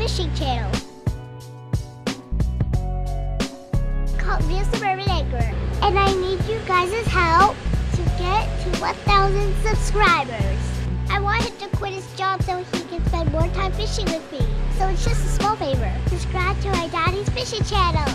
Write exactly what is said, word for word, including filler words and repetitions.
fishing channel called Real Suburban Anchor. And I need you guys' help to get to one thousand subscribers. I want him to quit his job so he can spend more time fishing with me. So it's just a small favor. Subscribe to my daddy's fishing channel.